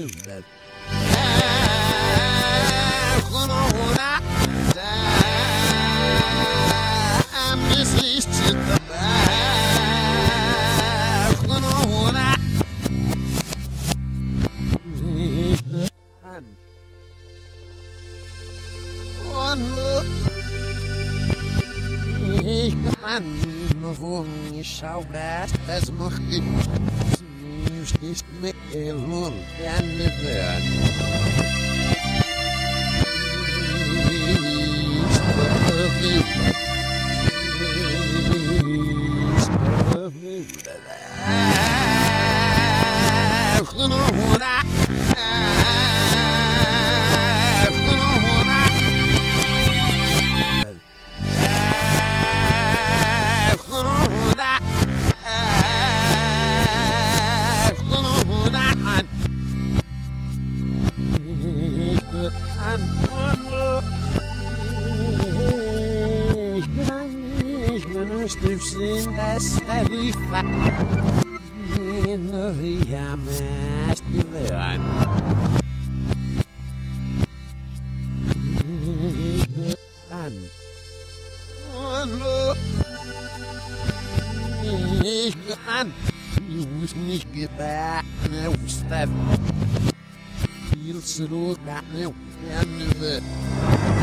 that. Ich kann nur mich schau das, das mach ich. Nicht mehr lohn, gerne werden. Stiften das Tarifa in der Mastern. Ich kann, du musst nicht gebacken, Viel zu gerne,